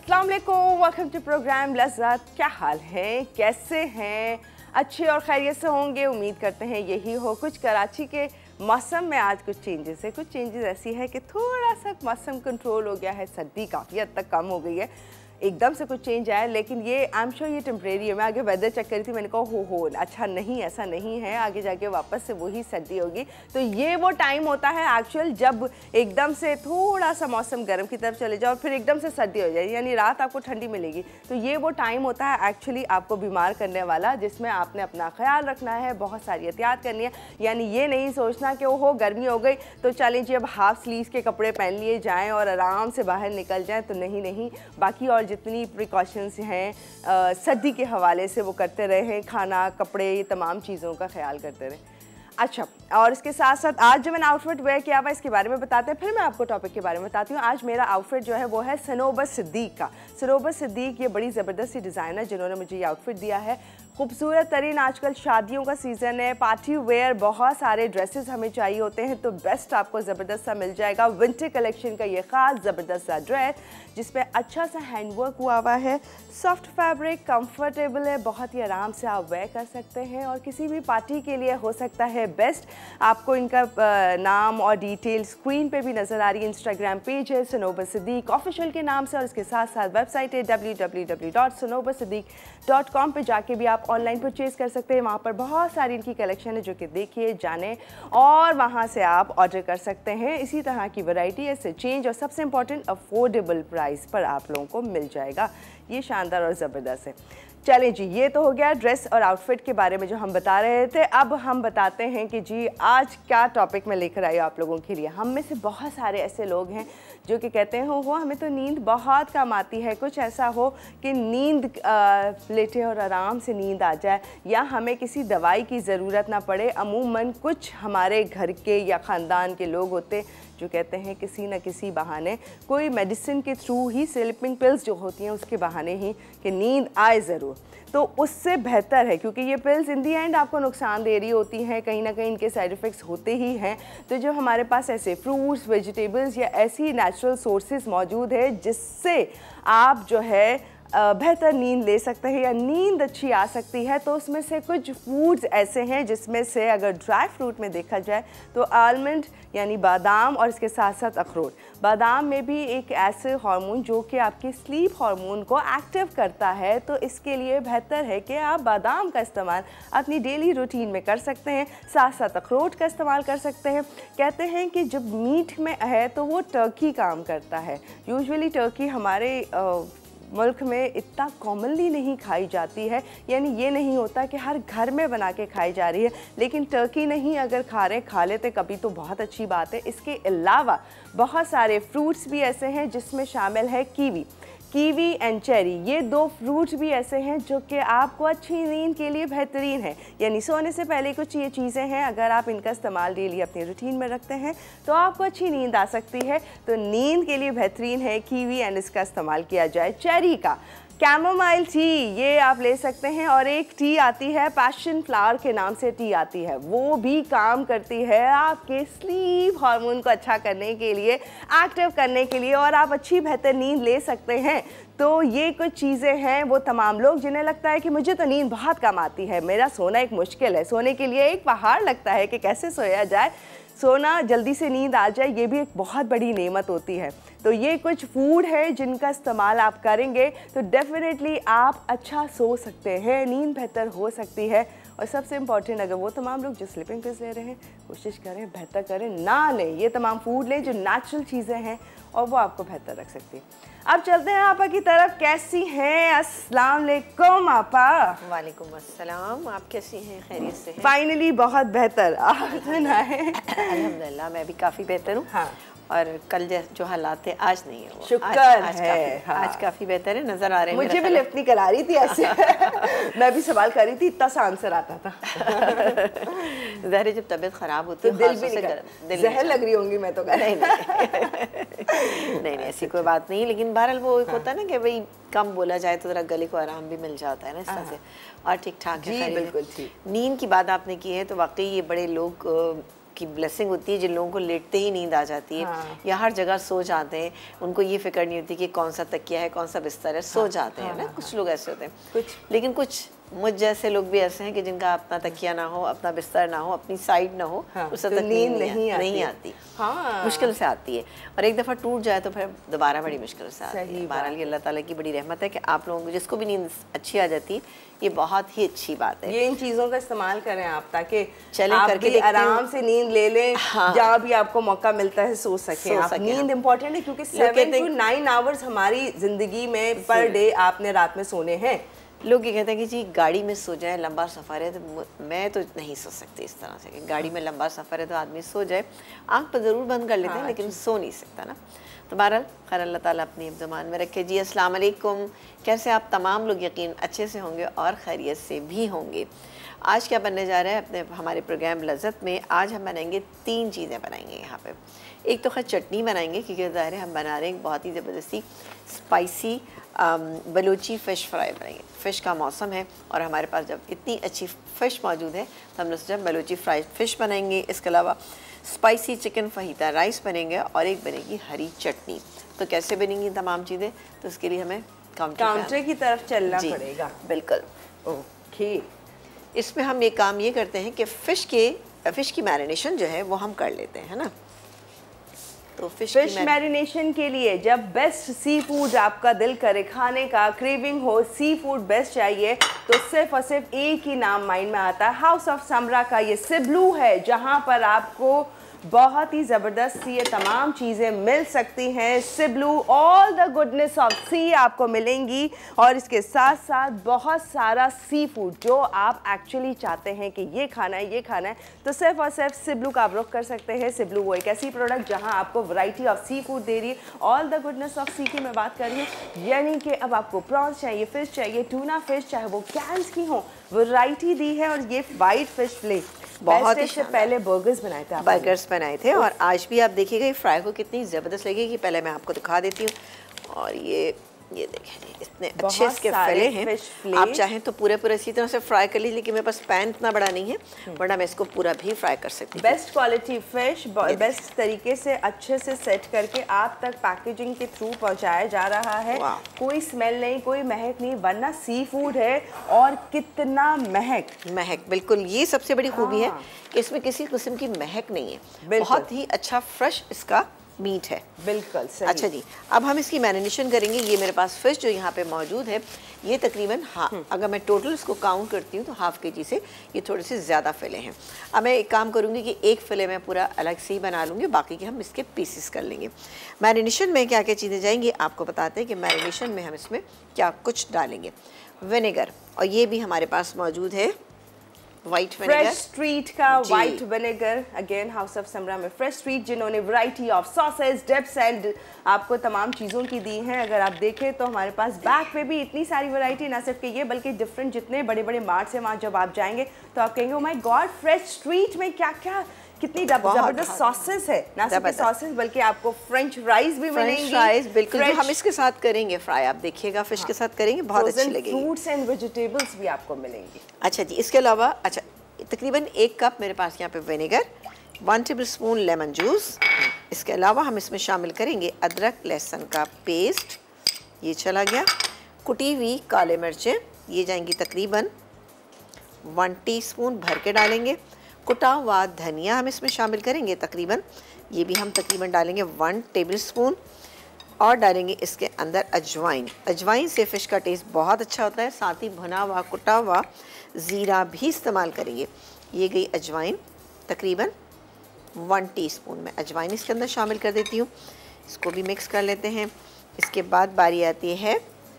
अस्सलाम वालेकुम, welcome to programme लज़्ज़त। क्या हाल है, कैसे हैं? अच्छे और खैरियत से होंगे, उम्मीद करते हैं यही हो। कुछ कराची के मौसम में आज कुछ चेंजेस है। कुछ चेंजेस ऐसी है कि थोड़ा सा मौसम कंट्रोल हो गया है, सर्दी काफ़ी हद तक कम हो गई है, एकदम से कुछ चेंज आया, लेकिन ये आई एम श्योर ये टेम्परेरी है। मैं आगे वेदर चेक करी थी, मैंने कहा हो अच्छा नहीं, ऐसा नहीं है, आगे जाके वापस से वही सर्दी होगी। तो ये वो टाइम होता है एक्चुअल जब एकदम से थोड़ा सा मौसम गर्म की तरफ चले जाओ और फिर एकदम से सर्दी हो जाए, यानी रात आपको ठंडी मिलेगी। तो ये वो टाइम होता है एक्चुअली आपको बीमार करने वाला, जिसमें आपने अपना ख्याल रखना है, बहुत सारी एहतियात करनी है। यानी ये नहीं सोचना कि ओहो गर्मी हो गई तो चलें जी अब हाफ स्लीव्स के कपड़े पहन लिए जाएँ और आराम से बाहर निकल जाएँ, तो नहीं। बाकी और जितनी प्रिकॉशंस हैं सर्दी के हवाले से वो करते रहें, खाना, कपड़े, ये तमाम चीज़ों का ख्याल करते रहें। अच्छा, और इसके साथ साथ आज जो मैंने आउटफिट वेयर किया हुआ इसके बारे में बताते हैं, फिर मैं आपको टॉपिक के बारे में बताती हूँ। आज मेरा आउटफिट जो है वो है सनोबर सिद्दीक का। सनोबर सिद्दीक ये बड़ी ज़बरदस्त सी डिज़ाइनर जिन्होंने मुझे ये आउटफिट दिया है। खूबसूरत तरीन आजकल शादियों का सीज़न है, पार्टी वेयर बहुत सारे ड्रेसेस हमें चाहिए होते हैं, तो बेस्ट आपको ज़बरदस्त सा मिल जाएगा। विंटर कलेक्शन का ये ख़ास ज़बरदस्त सा ड्रेस जिसपे अच्छा सा हैंडवर्क हुआ हुआ है, सॉफ्ट फैब्रिक, कंफर्टेबल है, बहुत ही आराम से आप वेयर कर सकते हैं और किसी भी पार्टी के लिए हो सकता है बेस्ट। आपको इनका नाम और डिटेल स्क्रीन पे भी नज़र आ रही है। इंस्टाग्राम पेज है सनोबर सिद्दीक ऑफिशियल के नाम से और इसके साथ साथ वेबसाइट है www.sanobarsiddiq.com पे जाके भी आप ऑनलाइन परचेज़ कर सकते हैं। वहाँ पर बहुत सारी इनकी कलेक्शन है जो कि देखिए, जाने और वहाँ से आप ऑर्डर कर सकते हैं। इसी तरह की वैरायटी है, इससे चेंज और सबसे इम्पॉर्टेंट अफोर्डेबल प्राइस पर आप लोगों को मिल जाएगा। ये शानदार और ज़बरदस्त है। चलें जी, ये तो हो गया ड्रेस और आउटफिट के बारे में जो हम बता रहे थे। अब हम बताते हैं कि जी आज क्या टॉपिक मैं लेकर आई आप लोगों के लिए। हम में से बहुत सारे ऐसे लोग हैं जो कि कहते हैं हो हमें तो नींद बहुत कम आती है, कुछ ऐसा हो कि नींद लेटे और आराम से नींद आ जाए या हमें किसी दवाई की ज़रूरत ना पड़े। अमूमन कुछ हमारे घर के या ख़ानदान के लोग होते जो कहते हैं किसी न किसी बहाने, कोई मेडिसिन के थ्रू ही, स्लीपिंग पिल्स जो होती हैं उसके बहाने ही कि नींद आए ज़रूर। तो उससे बेहतर है, क्योंकि ये पिल्स इन दी एंड आपको नुकसान दे रही होती हैं, कहीं ना कहीं इनके साइड इफ़ेक्ट्स होते ही हैं। तो जो हमारे पास ऐसे फ्रूट्स, वेजिटेबल्स या ऐसी नेचुरल सोर्सेज मौजूद है जिससे आप जो है बेहतर नींद ले सकते हैं या नींद अच्छी आ सकती है, तो उसमें से कुछ फूड्स ऐसे हैं जिसमें से अगर ड्राई फ्रूट में देखा जाए तो आलमंड यानी बादाम और इसके साथ साथ अखरोट। बादाम में भी एक ऐसे हार्मोन जो कि आपकी स्लीप हार्मोन को एक्टिव करता है, तो इसके लिए बेहतर है कि आप बादाम का इस्तेमाल अपनी डेली रूटीन में कर सकते हैं। साथ साथ अखरोट का इस्तेमाल कर सकते हैं। कहते हैं कि जब मीट में है तो वो टर्की काम करता है। यूजुअली टर्की हमारे मुल्क में इतना कॉमनली नहीं खाई जाती है, यानी ये नहीं होता कि हर घर में बना के खाई जा रही है, लेकिन टर्की नहीं अगर खा लेते कभी तो बहुत अच्छी बात है। इसके अलावा बहुत सारे फ्रूट्स भी ऐसे हैं जिसमें शामिल है कीवी एंड चेरी। ये दो फ्रूट्स भी ऐसे हैं जो कि आपको अच्छी नींद के लिए बेहतरीन है, यानी सोने से पहले कुछ ये चीज़ें हैं अगर आप इनका इस्तेमाल डेली अपनी रूटीन में रखते हैं तो आपको अच्छी नींद आ सकती है। तो नींद के लिए बेहतरीन है कीवी एंड इसका इस्तेमाल किया जाए। चेरी का कैमोमाइल टी ये आप ले सकते हैं, और एक टी आती है पैशन फ्लावर के नाम से टी आती है, वो भी काम करती है आपके स्लीप हार्मोन को अच्छा करने के लिए, एक्टिव करने के लिए, और आप अच्छी बेहतर नींद ले सकते हैं। तो ये कुछ चीज़ें हैं वो तमाम लोग जिन्हें लगता है कि मुझे तो नींद बहुत कम आती है, मेरा सोना एक मुश्किल है, सोने के लिए एक पहाड़ लगता है कि कैसे सोया जाए, सोना जल्दी से नींद आ जाए, ये भी एक बहुत बड़ी नेमत होती है। तो ये कुछ फूड है जिनका इस्तेमाल आप करेंगे तो डेफिनेटली आप अच्छा सो सकते हैं, नींद बेहतर हो सकती है। और सबसे इम्पॉर्टेंट, अगर वो तमाम लोग जो स्लीपिंग पिल्स ले रहे हैं कोशिश करें बेहतर करें, ना लें, ये तमाम फूड लें जो नेचुरल चीज़ें हैं और वो आपको बेहतर रख सकती है। अब चलते हैं आपा की तरफ। कैसी हैं? अस्सलाम वालेकुम आपा। वालेकुम अस्सलाम, आप कैसी हैं? खैरियत से हैं? फाइनली बहुत बेहतर, आप सुनाएं। अल्हम्दुलिल्लाह मैं भी काफ़ी बेहतर हूँ। हाँ, और कल जो हालात थे आज नहीं है वो, शुक्र है। आज काफ़ी बेहतर है, नज़र आ रहे हैं। मुझे भी लिफ्ट नहीं करा रही थी ऐसे मैं भी सवाल कर रही थी, इतना सा आंसर आता था ज़ाहिर जब तबीयत ख़राब होती है तो दिल भी नहीं, जहर लग रही होंगी मैं तो नहीं ऐसी कोई बात नहीं, लेकिन बहरहाल वो एक होता है ना कि भाई कम बोला जाए तो ज़रा गले को आराम भी मिल जाता है ना इस तरह से, और ठीक ठाक है। बिल्कुल ठीक। नींद की बात आपने की है तो वाकई ये बड़े लोग की ब्लेसिंग होती है जिन लोगों को लेटते ही नींद आ जाती है, हाँ। या हर जगह सो जाते हैं, उनको ये फिक्र नहीं होती कि कौन सा तकिया है, कौन सा बिस्तर है, सो जाते हैं ना। कुछ लोग ऐसे होते हैं, लेकिन कुछ मुझ जैसे लोग भी ऐसे हैं कि जिनका अपना तकिया ना हो, अपना बिस्तर ना हो, अपनी साइड ना हो, उससे तक नींद नहीं आती। हाँ। मुश्किल से आती है, और एक दफ़ा टूट जाए तो फिर दोबारा बड़ी मुश्किल से आती है। बहरहाल ये अल्लाह ताला की बड़ी रहमत है कि आप लोगों को जिसको भी नींद अच्छी आ जाती है, ये बहुत ही अच्छी बात है। ये इन चीज़ों का इस्तेमाल करें आप, ताकि चलें आप करके भी आराम से नींद ले लें। हाँ। जहाँ भी आपको मौका मिलता है सो सकें आप। नींद इम्पोर्टेंट है, क्योंकि 7 to 9 आवर्स हमारी ज़िंदगी में पर डे आपने रात में सोने हैं। लोग ये कहते हैं कि जी गाड़ी में सो जाए, लंबा सफ़र है, तो मैं तो नहीं सो सकती इस तरह से कि गाड़ी में लंबा सफ़र है तो आदमी सो जाए, आँख तो ज़रूर बंद कर लेते हैं लेकिन सो नहीं सकता ना। तो बहरहाल खैर अल्लाह ताला अपनी इब्ज़मान में रखे। जी अस्सलाम वालेकुम, कैसे आप तमाम लोग यकीन अच्छे से होंगे और खैरियत से भी होंगे। आज क्या बनने जा रहा है अपने हमारे प्रोग्राम लज़्ज़त में? आज हम बनाएंगे 3 चीज़ें बनाएंगे यहाँ पे। एक तो खैर चटनी बनाएंगे, क्योंकि ज़ाहिर है हम बना रहे हैं बहुत ही ज़बरदस्ती स्पाइसी बलूची फ़िश फ्राई बनाएंगे। फ़िश का मौसम है और हमारे पास जब इतनी अच्छी फ़िश मौजूद है तो हमने सोचा बलूची फ्राई फ़िश बनाएंगे। इसके अलावा स्पाइसी चिकन फहीता राइस बनेंगे और एक बनेगी हरी चटनी। तो कैसे बनेंगी तमाम चीज़ें, तो उसके लिए हमें काउंटर की तरफ चलना पड़ेगा। बिल्कुल। ओके, इसमें हम ये काम ये करते हैं कि फ़िश की मैरिनेशन जो है वो हम कर लेते हैं, है ना। तो फिश मैरिनेशन के लिए जब बेस्ट सी फूड आपका दिल करे खाने का, क्रेविंग हो, सी फूड बेस्ट चाहिए, तो सिर्फ और सिर्फ एक ही नाम माइंड में आता है, हाउस ऑफ समरा का ये सिब्लू है, जहां पर आपको बहुत ही ज़बरदस्त सी ये तमाम चीज़ें मिल सकती हैं। सिब्लू all the goodness of sea आपको मिलेंगी, और इसके साथ साथ बहुत सारा सी फूड जो आप एक्चुअली चाहते हैं कि ये खाना है, तो सिर्फ और सिर्फ सिब्लू का आप रुख कर सकते हैं। सिब्लू वो एक ऐसी प्रोडक्ट जहां आपको वैरायटी ऑफ सी फूड दे रही है। All the goodness of sea की मैं बात कर रही हूँ, यानी कि अब आपको प्रॉन्स चाहिए, फ़िश चाहिए, टूना फ़िश चाहे वो कैंस की हो, वैरायटी दी है। और ये वाइट फ़िश फिले बहुत ही पहले बर्गर्स बनाए थे और आज भी आप देखिएगा ये फ्राई को कितनी ज़बरदस्त लगेगी। पहले मैं आपको दिखा देती हूँ। और ये देखें इतने अच्छे इसके फैले हैं। आप चाहें तो पूरे इसी तरह से फ्राई कर लीजिए, लेकिन मेरे पास पैन इतना बड़ा नहीं है, वरना मैं इसको पूरा भी फ्राई कर सकती हूँ। बेस्ट क्वालिटी फिश बेस्ट तरीके से अच्छे से सेट करके आप तक पैकेजिंग के थ्रू पहुँचाया जा रहा है। कोई स्मेल नहीं, कोई महक नहीं, वरना सी फूड है और कितना महक। बिल्कुल, ये सबसे बड़ी खूबी है कि इसमें किसी किस्म की महक नहीं है। बहुत ही अच्छा फ्रेश इसका मीट है। बिल्कुल सही। अच्छा जी, अब हम इसकी मैरिनेशन करेंगे। ये मेरे पास फ़िश जो यहाँ पे मौजूद है, ये तकरीबन अगर मैं टोटल इसको काउंट करती हूँ तो हाफ़ के जी से ये थोड़े से ज़्यादा फ़िले हैं। अब मैं एक काम करूँगी कि एक फ़िले मैं पूरा अलग से ही बना लूँगी, बाकी के हम इसके पीसेस कर लेंगे। मैरिनेशन में क्या क्या चीज़ें जाएंगी आपको बताते हैं कि मैरिनेशन में हम इसमें क्या कुछ डालेंगे। विनेगर, और ये भी हमारे पास मौजूद है वाइट विनेगर, फ्रेश स्ट्रीट का white vinegar. Again house of समरा में फ्रेश स्ट्रीट, जिन्होंने variety of sauces, dips and आपको तमाम चीज़ों की दी हैं। अगर आप देखें तो हमारे पास बैक पे भी इतनी सारी वैरायटी, ना सिर्फ कि ये बल्कि डिफरेंट जितने बड़े बड़े मार्ट्स हैं, वहाँ जब आप जाएंगे तो आप कहेंगे oh my god, fresh street में क्या क्या कितनी ज़बरदस्त सॉसेस है। ना सिर्फ सॉसेस बल्कि आपको फ्रेंच फ्राइज भी मिलेंगी। फ्राइज बिल्कुल, जो हम इसके साथ करेंगे फ्राई, आप देखिएगा फिश के साथ करेंगे, बहुत अच्छी लगेगी। फ्रूट्स एंड वेजिटेबल्स भी आपको मिलेंगी। अच्छा जी, इसके अलावा अच्छा तकरीबन 1 कप मेरे पास यहाँ पे विनेगर, 1 टेबलस्पून लेमन जूस। इसके अलावा हम इसमें शामिल करेंगे अदरक लहसुन का पेस्ट, ये चला गया। कुटी हुई काले मिर्चें, ये जाएंगी तकरीबन 1 टीस्पून भर के डालेंगे। कुटा हुआ धनिया हम इसमें शामिल करेंगे तकरीबन, ये भी हम तकरीबन डालेंगे 1 टेबलस्पून। और डालेंगे इसके अंदर अजवाइन। अजवाइन से फ़िश का टेस्ट बहुत अच्छा होता है। साथ ही भुना हुआ कुटा हुआ ज़ीरा भी इस्तेमाल करेंगे। ये गई अजवाइन, तकरीबन 1 टीस्पून में अजवाइन इसके अंदर शामिल कर देती हूँ। इसको भी मिक्स कर लेते हैं। इसके बाद बारी आती है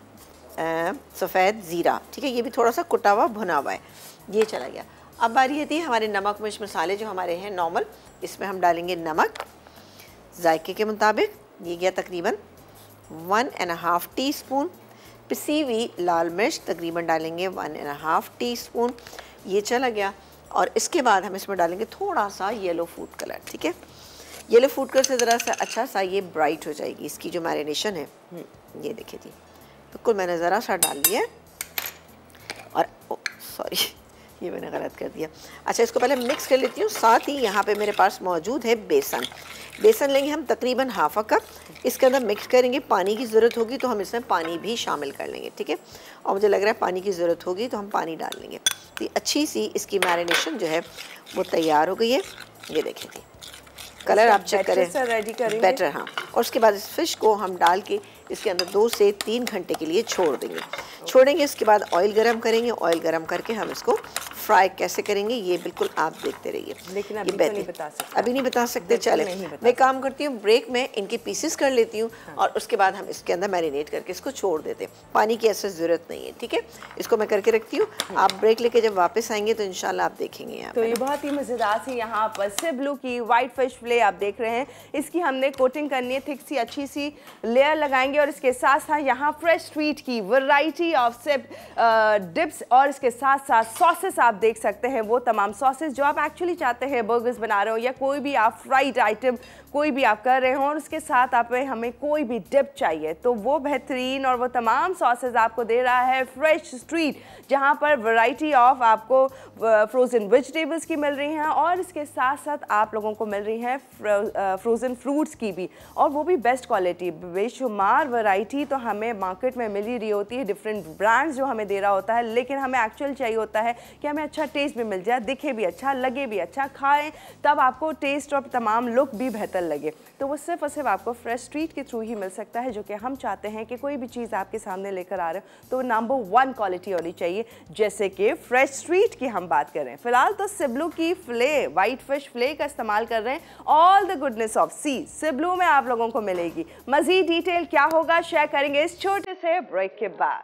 सफ़ेद ज़ीरा, ठीक है, ये भी थोड़ा सा कुटा हुआ भुना हुआ है, ये चला गया। अब बारी आती है हमारे नमक मिर्च मसाले जो हमारे हैं नॉर्मल, इसमें हम डालेंगे नमक जायके के मुताबिक, ये गया तकरीबन 1.5 टीस्पून। पिसी हुई लाल मिर्च तकरीबन डालेंगे 1.5 टीस्पून, ये चला गया। और इसके बाद हम इसमें डालेंगे थोड़ा सा येलो फूड कलर, ठीक है, येलो फूड कलर से ज़रा सा अच्छा सा ये ब्राइट हो जाएगी इसकी जो मैरिनेशन है। ये देखिए जी, बिल्कुल मैंने ज़रा सा डाल दिया। और सॉरी, ये मैंने गलत कर दिया। अच्छा, इसको पहले मिक्स कर लेती हूँ। साथ ही यहाँ पे मेरे पास मौजूद है बेसन। बेसन लेंगे हम तकरीबन हाफ अ कप, इसके अंदर मिक्स करेंगे। पानी की ज़रूरत होगी तो हम इसमें पानी भी शामिल कर लेंगे, ठीक है। और मुझे लग रहा है पानी की ज़रूरत होगी तो हम पानी डाल लेंगे। तो अच्छी सी इसकी मैरिनेशन जो है वो तैयार हो गई है। ये देखिए थी, कलर आप चेक करें, रेडी करेंगे बैटर। हाँ, और उसके बाद इस फिश को हम डाल के इसके अंदर 2 से 3 घंटे के लिए छोड़ देंगे। छोड़ेंगे, इसके बाद ऑयल गरम करेंगे। ऑयल गरम करके हम इसको फ्राई कैसे करेंगे ये बिल्कुल आप देखते रहिए। लेकिन अभी तो नहीं बता सकते। अभी नहीं बता सकते, चले मैं काम करती हूँ, ब्रेक में इनके पीसेस कर लेती हूँ। हाँ। और उसके बाद हम इसके अंदर मैरिनेट करके इसको छोड़ देते हैं। पानी की ऐसे ज़रूरत नहीं है, ठीक है। इसको मैं करके रखती हूँ। आप ब्रेक लेके जब वापस आएंगे तो इंशाल्लाह आप देखेंगे यहाँ तो ये बहुत ही मज़ेदार सी यहाँ पर सिब्लू की वाइट फिश फिले आप देख रहे हैं। इसकी हमने कोटिंग करनी है, थिक सी अच्छी सी लेयर लगाएंगे। और इसके साथ साथ यहाँ फ्रेश स्ट्रीट की वैरायटी ऑफ सिप डिप्स और इसके साथ साथ सॉसेस आप देख सकते हैं। वो तमाम सॉसेस जो आप एक्चुअली चाहते हैं, बर्गर्स बना रहे हो या कोई भी आप फ्राइड आइटम कोई भी आप कर रहे हो और उसके साथ आप हमें कोई भी डिप चाहिए तो वो बेहतरीन और वो तमाम सॉसेस आपको दे रहा है फ्रेश स्ट्रीट, जहाँ पर वैरायटी ऑफ आपको फ्रोज़न वेजिटेबल्स की मिल रही हैं और इसके साथ साथ आप लोगों को मिल रही हैं फ्रोज़न फ्रूट्स की भी, और वो भी बेस्ट क्वालिटी। बेशुमार वैरायटी तो हमें मार्केट में मिल ही रही होती है, डिफरेंट ब्रांड्स जो हमें दे रहा होता है, लेकिन हमें एक्चुअल चाहिए होता है कि हमें अच्छा टेस्ट भी मिल जाए, दिखे भी अच्छा, लगे भी अच्छा, खाएं तब आपको टेस्ट और तमाम लुक भी बेहतर लगे। तो वो सिर्फ और सिर्फ आपको फ्रेश स्ट्रीट के थ्रू ही मिल सकता है, जो कि हम चाहते हैं कि कोई भी चीज़ आपके सामने लेकर आ रहे हो तो नंबर 1 क्वालिटी होनी चाहिए, जैसे कि फ्रेश स्ट्रीट की हम बात करें। फिलहाल तो सिब्लू की फिले, वाइट फिश फिले का इस्तेमाल कर रहे हैं। All the goodness of sea सिब्लू में आप लोगों को मिलेगी। मजीद डिटेल क्या होगा शेयर करेंगे इस छोटे से ब्रेक के बाद।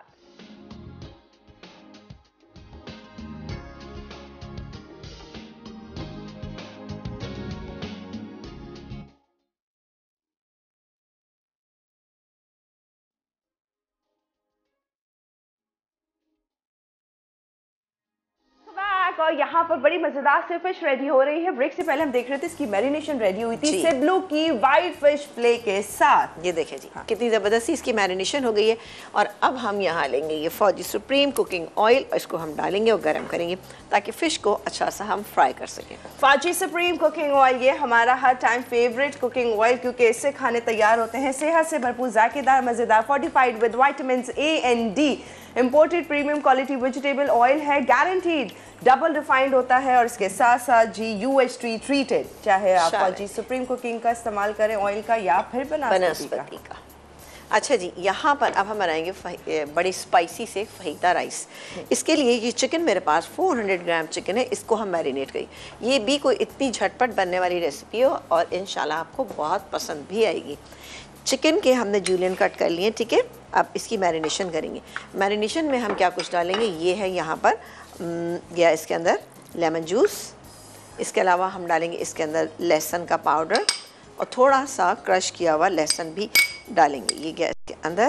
और यहाँ पर बड़ी मजेदार से फिश रेडी हो रही है। ब्रेक से पहले हम देख रहे थे इसकी मैरिनेशन रेडी हुई थी सिब्लू की वाइट फिश फिले के साथ। ये देखें जी, हाँ। कितनी ज़बरदस्ती इसकी मैरिनेशन हो गई है। और अब हम यहाँ लेंगे ये फौजी सुप्रीम कुकिंग ऑयल, इसको हम डालेंगे और गर्म करेंगे ताकि फ़िश को अच्छा सा हम फ्राई कर सकें। फौजी सुप्रीम कुकिंग ऑयल ये हमारा हर टाइम फेवरेट कुकिंग ऑयल, क्योंकि इससे खाने तैयार होते हैं सेहत से भरपूर, जायकेदार, मज़ेदार, fortified with vitamin A and D। Imported premium quality vegetable oil है, गारंटीड डबल रिफाइंड होता है और इसके साथ साथ जी UHT ट्रीटेड। चाहे आप फौजी सुप्रीम कुकिंग का इस्तेमाल करें ऑयल का या फिर बनस्पति का। अच्छा जी, यहाँ पर अब हम बनाएंगे बड़ी स्पाइसी से फहीता राइस। इसके लिए ये चिकन मेरे पास 400 ग्राम चिकन है, इसको हम मैरिनेट करें। ये भी कोई इतनी झटपट बनने वाली रेसिपी हो और इंशाल्लाह आपको बहुत पसंद भी आएगी। चिकन के हमने जूलियन कट कर लिए, ठीक है। अब इसकी मैरिनेशन करेंगे। मैरिनेशन में हम क्या कुछ डालेंगे, ये है यहाँ पर या इसके अंदर लेमन जूस, इसके अलावा हम डालेंगे इसके अंदर लहसुन का पाउडर और थोड़ा सा क्रश किया हुआ लहसुन भी डालेंगे। ये गया इसके अंदर,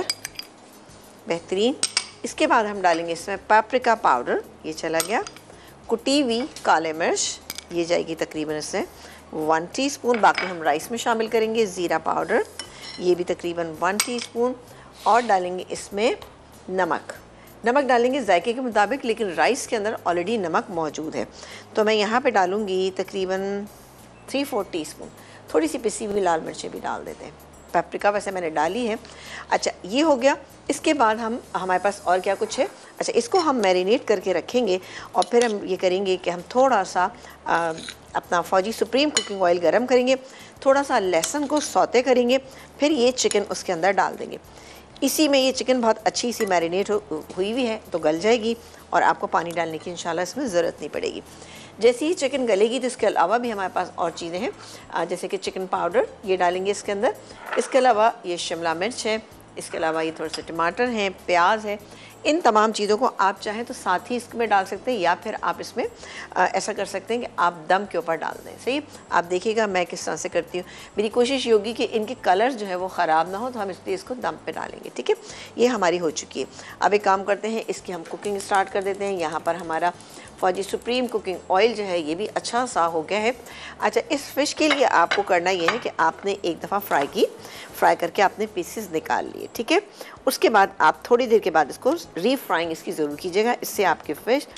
बेहतरीन। इसके बाद हम डालेंगे इसमें पापरिका पाउडर, ये चला गया। कुटी हुई काले मिर्च, ये जाएगी तकरीबन इससे 1 टीस्पून। बाकी हम राइस में शामिल करेंगे। ज़ीरा पाउडर, ये भी तकरीबन 1 टीस्पून। और डालेंगे इसमें नमक। नमक डालेंगे जायके के मुताबिक, लेकिन राइस के अंदर ऑलरेडी नमक मौजूद है तो मैं यहाँ पे डालूँगी तकरीबन 3-4 टीस्पून। थोड़ी सी पिसी हुई लाल मिर्चें भी डाल देते हैं। पेपरिका वैसे मैंने डाली है। अच्छा, ये हो गया। इसके बाद हमारे पास और क्या कुछ है। अच्छा, इसको हम मैरिनेट करके रखेंगे और फिर हम ये करेंगे कि हम थोड़ा सा अपना फौजी सुप्रीम कुकिंग ऑयल गरम करेंगे, थोड़ा सा लहसुन को सौते करेंगे, फिर ये चिकन उसके अंदर डाल देंगे। इसी में ये चिकन बहुत अच्छी सी मैरिनेट हुई हुई है तो गल जाएगी और आपको पानी डालने की इंशाल्लाह इसमें ज़रूरत नहीं पड़ेगी। जैसे ही चिकन गलेगी तो इसके अलावा भी हमारे पास और चीज़ें हैं, जैसे कि चिकन पाउडर ये डालेंगे इसके अंदर। इसके अलावा ये शिमला मिर्च है, इसके अलावा ये थोड़े से टमाटर हैं, प्याज है। इन तमाम चीज़ों को आप चाहें तो साथ ही इसमें डाल सकते हैं या फिर आप इसमें ऐसा कर सकते हैं कि आप दम के ऊपर डाल दें। सही, आप देखिएगा मैं किस तरह से करती हूँ। मेरी कोशिश ये होगी कि इनके कलर जो है वो ख़राब ना हो, तो हम इसलिए इसको दम पे डालेंगे। ठीक है, ये हमारी हो चुकी है। अब एक काम करते हैं, इसकी हम कुकिंग स्टार्ट कर देते हैं। यहाँ पर हमारा फौजी सुप्रीम कुकिंग ऑयल जो है ये भी अच्छा सा हो गया है। अच्छा, इस फ़िश के लिए आपको करना ये है कि आपने एक दफ़ा फ्राई करके आपने पीसेस निकाल लिए। ठीक है, उसके बाद आप थोड़ी देर के बाद इसको रीफ्राइंग इसकी ज़रूर कीजिएगा, इससे आपकी फ़िश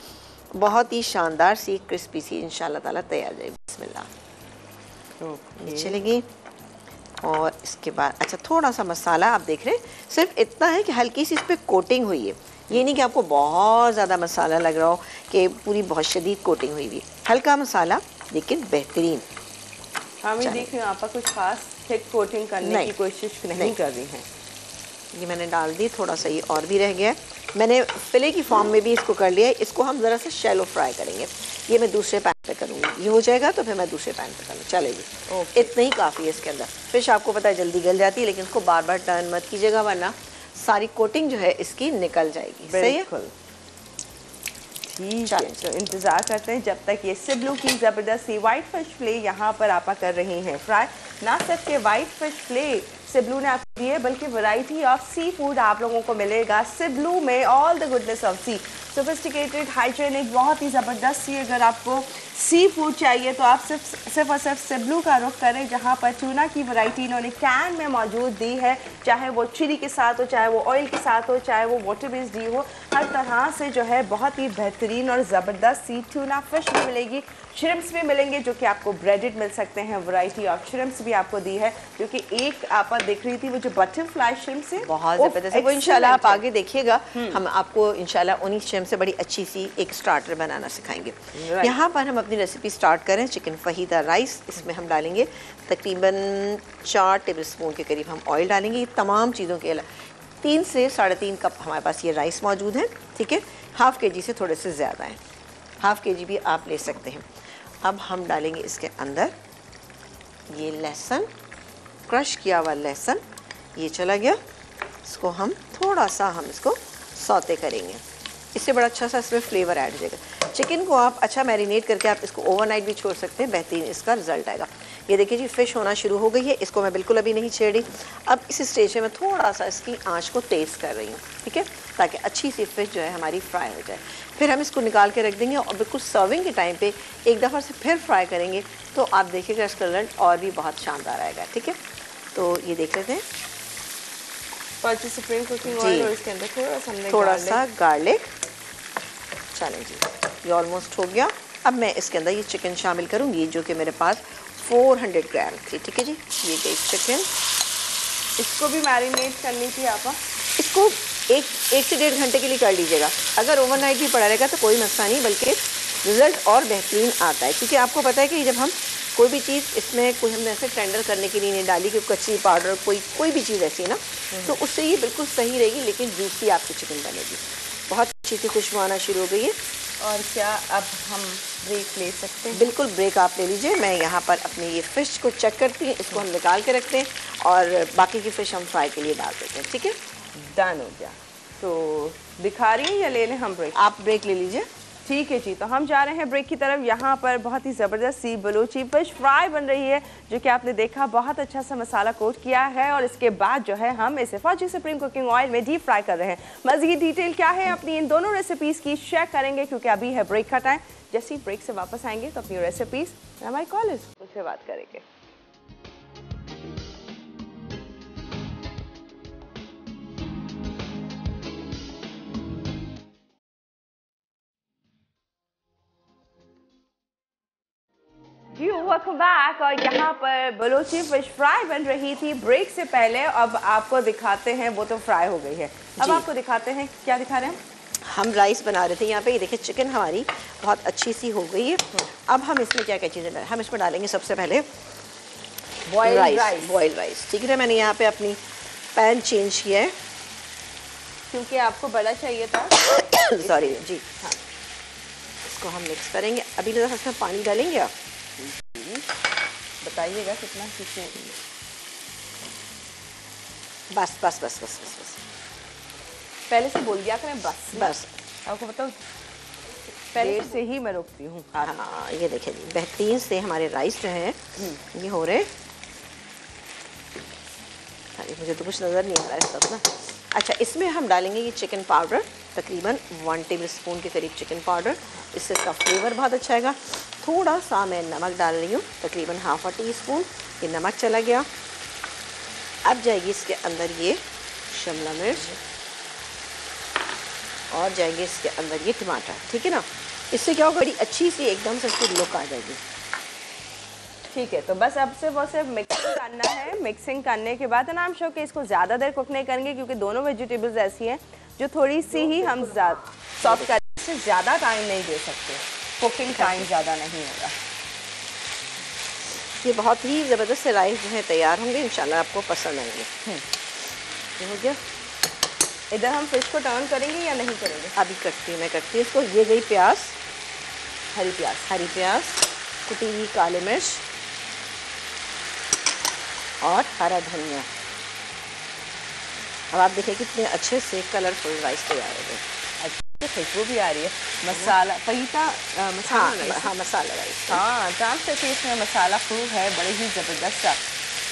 बहुत ही शानदार सी क्रिस्पी सी इंशाल्लाह ताला तैयार जाएगी। बिस्मिल्लाह। चलेगी। और इसके बाद अच्छा थोड़ा सा मसाला आप देख रहे हैं, सिर्फ इतना है कि हल्की सी इस पर कोटिंग हुई है। ये नहीं कि आपको बहुत ज़्यादा मसाला लग रहा हो कि पूरी बहुत शदीद कोटिंग हुई हुई। हल्का मसाला लेकिन बेहतरीन। हम ये देख रहे हैं आप कुछ खास थिक कोटिंग करने की कोशिश नहीं कर रही हैं। ये मैंने डाल दी, थोड़ा सा ये और भी रह गया। मैंने फिले की फॉर्म में भी इसको कर लिया है। इसको हम ज़रा सा शैलो फ्राई करेंगे। ये मैं दूसरे पैन पे करूँगी, ये हो जाएगा तो फिर मैं दूसरे पैन पे करूँ। चलेगी, इतना ही काफ़ी है इसके अंदर। फिश आपको पता है जल्दी गल जाती है, लेकिन उसको बार बार टर्न मत कीजिएगा वरना सारी कोटिंग जो है इसकी निकल जाएगी। सही है, ठीक है। तो इंतज़ार करते हैं जब तक ये सिबलू की ज़बरदस्त सी वाइट फिश फिले यहाँ पर आपा कर रही हैं फ्राई। ना सिर्फ के वाइट फिश फिले सिबलू ने आपको दिए, बल्कि वैरायटी ऑफ सी फूड आप लोगों को मिलेगा सिबलू में। All the goodness of sea, sophisticated, hygienic, बहुत ही ज़बरदस्त सी। अगर आपको सी फूड चाहिए तो आप सिर्फ और सिर्फ सिबलू का रुख करें, जहाँ पर टूना की वैरायटी इन्होंने कैन में मौजूद दी है। चाहे वो चिली के साथ हो, चाहे वो ऑयल के साथ हो, चाहे वो वाटर बेस्ड दी हो, हर तरह से जो है बहुत ही बेहतरीन और ज़बरदस्त सी टूना फिश भी मिलेगी। श्रिम्प्स भी मिलेंगे जो कि आपको ब्रेडेड मिल सकते हैं। वैरायटी ऑफ श्रिम्प्स भी आपको दी है, जो कि एक आप देख रही थी वो जो बटरफ्लाई श्रिम्प्स है, बहुत ज़बरदस्त है वो। इंशाल्लाह आप आगे देखिएगा, हम आपको इंशाल्लाह उन्हीं श्रिम्प से बड़ी अच्छी सी एक स्टार्टर बनाना सिखाएंगे। यहाँ पर हम अपनी रेसिपी स्टार्ट करें। चिकन फहीदा राइस, इसमें हम डालेंगे तकरीबन 4 टेबलस्पून के करीब हम ऑयल डालेंगे। ये तमाम चीज़ों के अलावा 3 से 3.5 कप हमारे पास ये राइस मौजूद है। ठीक है, हाफ़ के जी से थोड़े से ज़्यादा है, हाफ़ के जी भी आप ले सकते हैं। अब हम डालेंगे इसके अंदर ये लहसुन, क्रश किया हुआ लहसुन, ये चला गया। इसको हम थोड़ा सा इसको सौते करेंगे, इससे बड़ा अच्छा सा इसमें फ्लेवर ऐड हो जाएगा। चिकन को आप अच्छा मैरिनेट करके आप इसको ओवरनाइट भी छोड़ सकते हैं, बेहतरीन इसका रिजल्ट आएगा। ये देखिए जी फ़िश होना शुरू हो गई है, इसको मैं बिल्कुल अभी नहीं छेड़ रही। अब इस स्टेज में मैं थोड़ा सा इसकी आंच को तेज़ कर रही हूँ, ठीक है, ताकि अच्छी सी फ़िश जो है हमारी फ्राई हो जाए। फिर हम इसको निकाल के रख देंगे और बिल्कुल सर्विंग के टाइम पे एक दफ़ा से फिर फ्राई करेंगे तो आप देखिएगा इसका रिजल्ट और भी बहुत शानदार आएगा। ठीक है, तो ये देख लेते हैं। सुप्रीम कुकिंग ऑयल और इसके अंदर थोड़ा सा गार्लिक। चलें जी, ये ऑलमोस्ट हो गया। अब मैं इसके अंदर ये चिकन शामिल करूँगी जो कि मेरे पास 400 ग्राम थी। ठीक है जी, ये गई चिकन। इसको भी मैरिनेट करनी थी आप? इसको एक से 1.5 घंटे के लिए कर लीजिएगा। अगर ओवरनाइट भी पड़ा रहेगा तो कोई मसला नहीं, बल्कि रिज़ल्ट और बेहतरीन आता है। क्योंकि आपको पता है कि जब हम कोई भी चीज़ इसमें कोई हमने ऐसे टेंडर करने के लिए नहीं डाली कि कच्ची पाउडर कोई भी चीज़ ऐसी ना, तो उससे ये बिल्कुल सही रहेगी, लेकिन जूसी आपकी चिकन बनेगी। बहुत अच्छी सी खुशबू आना शुरू हो गई है। और क्या अब हम ब्रेक ले सकते हैं? बिल्कुल ब्रेक आप ले लीजिए। मैं यहाँ पर अपनी ये फ़िश को चेक करती हूँ, इसको हम निकाल के रखते हैं और बाकी की फ़िश हम फ्राई के लिए डाल देते हैं। ठीक है, डन हो गया। तो दिखा रही हैं या ले लें हम ब्रेक? आप ब्रेक ले लीजिए। ठीक है जी, तो हम जा रहे हैं ब्रेक की तरफ। यहाँ पर बहुत ही ज़बरदस्त सी बलूची फिश फ्राई बन रही है, जो कि आपने देखा बहुत अच्छा सा मसाला कोट किया है। और इसके बाद जो है हम इसे फौजी सुप्रीम कुकिंग ऑयल में डीप फ्राई कर रहे हैं। मज़ीद डिटेल क्या है अपनी इन दोनों रेसिपीज़ की शेयर करेंगे, क्योंकि अभी है ब्रेक का टाइम। जैसे ही ब्रेक से वापस आएंगे तो अपनी रेसिपीज़ हमारी कॉलेज उससे बात करेंगे। Welcome back. और यहाँ पर बलोची फिश फ्राई बन रही थी ब्रेक से पहले। अब आपको दिखाते हैं, वो तो फ्राई हो गई है, अब आपको दिखाते हैं क्या दिखा रहे हैं हम राइस बना रहे थे यहाँ पे। ये देखिए चिकन हमारी बहुत अच्छी सी हो गई है। अब हम इसमें क्या क्या चीज़ें डालें? हम इसमें डालेंगे सबसे पहले बॉइल्ड राइस। ठीक है, मैंने यहाँ पे अपनी पैन चेंज किया है क्योंकि आपको बड़ा चाहिए था। सॉरी जी, हाँ। इसको हम मिक्स करेंगे। अभी ज़रा इसमें पानी डालेंगे आप, बताइएगा कितना कितने। बस बस बस बस बस बस पहले से बोल दिया करें बस बस। आपको बताओ पहले से ही मैं रोकती हूँ। हाँ, ये देखिए जी, बेहतरीन से हमारे राइस जो हैं ये हो रहे। अरे मुझे तो कुछ नज़र नहीं आ रहा है सब ना। अच्छा, इसमें हम डालेंगे ये चिकन पाउडर, तकरीबन 1 टेबलस्पून के करीब चिकन पाउडर। इससे इसका फ्लेवर बहुत अच्छा आएगा। थोड़ा सा मैं नमक डाल रही हूँ, तकरीबन ½ टीस्पून। ये नमक चला गया। अब जाएगी इसके अंदर ये शिमला मिर्च और जाएंगे इसके अंदर ये टमाटर। ठीक है ना, इससे क्या होगा, बड़ी अच्छी सी एकदम से इसकी लुक आ जाएगी। ठीक है, तो बस अब सिर्फ और सिर्फ मिक्सिंग करना है। मिक्सिंग करने के बाद आई एम श्योर कि इसको ज़्यादा देर कुक नहीं करेंगे, क्योंकि दोनों वेजिटेबल्स ऐसी हैं जो थोड़ी सी ही हम सॉफ्ट करने से ज़्यादा टाइम नहीं दे सकते। कुकिंग टाइम ज़्यादा नहीं होगा। ये बहुत ही ज़बरदस्त से राइस जो है तैयार होंगे, इंशाल्लाह आपको पसंद आएंगे। ये हो गया। इधर हम फिश को टर्न करेंगे या नहीं करेंगे? अभी करती हूँ, मैं करती हूँ इसको। ये गई प्याज, हरी प्याज, कुटी हुई काली मिर्च और हरा धनिया। अब आप देखिए कितने अच्छे से कलरफुल राइस तैयार हो गए। अच्छी खुशबू भी आ रही है। मसाला फहीता मसाला, हाँ मसाला राइस, हाँ ट्रांस इसमें मसाला खूब है, बड़े ही ज़बरदस्त सा।